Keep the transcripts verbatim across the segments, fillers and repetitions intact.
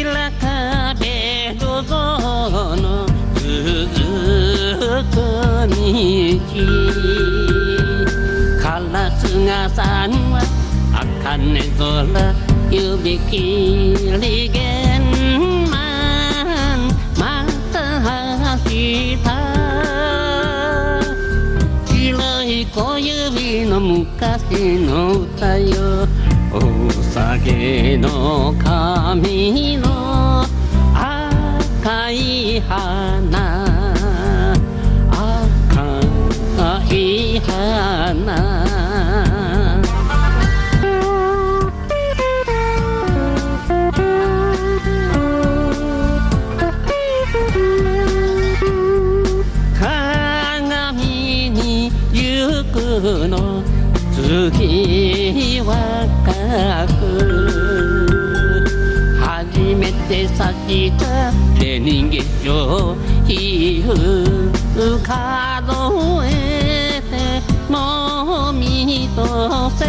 白壁土蔵の続く道カラスがさんは茜空指切り弦マンまた走った白い小指の昔の歌よお酒の髪の赤い花赤い花鏡に行くの月はかく初めてさした紅化粧皮膚数えてもみとせ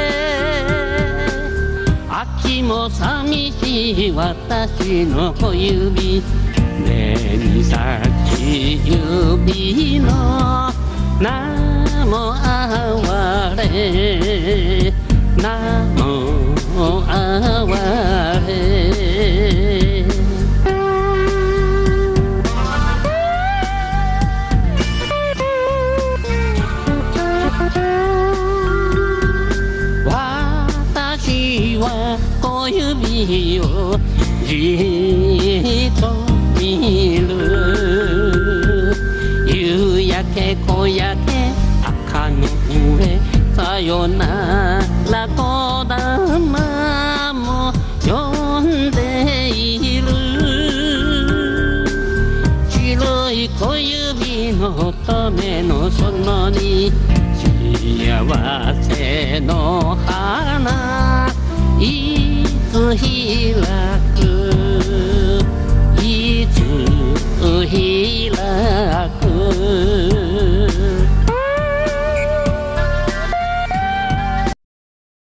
秋も寂しい私の小指目に咲き指の名も哀れ名も哀れ私は小指をじっと見る夕焼け小焼け赤の上さよならこだまも呼んでいる白い小指のためのそのに幸せの花いつ開く